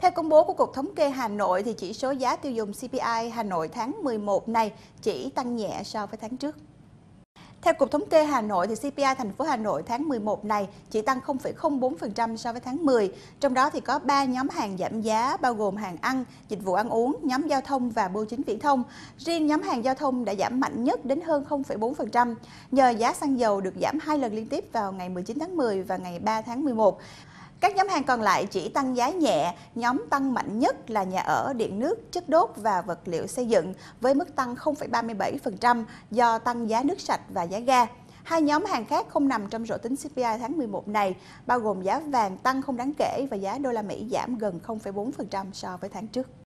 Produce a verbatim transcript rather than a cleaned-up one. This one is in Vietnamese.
Theo công bố của Cục Thống kê Hà Nội, thì chỉ số giá tiêu dùng xê pê i Hà Nội tháng mười một này chỉ tăng nhẹ so với tháng trước. Theo Cục Thống kê Hà Nội, thì xê pê i thành phố Hà Nội tháng mười một này chỉ tăng không phẩy không bốn phần trăm so với tháng mười. Trong đó thì có ba nhóm hàng giảm giá, bao gồm hàng ăn, dịch vụ ăn uống, nhóm giao thông và bưu chính viễn thông. Riêng nhóm hàng giao thông đã giảm mạnh nhất đến hơn không phẩy bốn phần trăm, nhờ giá xăng dầu được giảm hai lần liên tiếp vào ngày mười chín tháng mười và ngày ba tháng mười một. Các nhóm hàng còn lại chỉ tăng giá nhẹ, nhóm tăng mạnh nhất là nhà ở, điện nước, chất đốt và vật liệu xây dựng với mức tăng không phẩy ba mươi bảy phần trăm do tăng giá nước sạch và giá ga. Hai nhóm hàng khác không nằm trong rổ tính xê pê i tháng mười một này, bao gồm giá vàng tăng không đáng kể và giá đô la Mỹ giảm gần không phẩy bốn phần trăm so với tháng trước.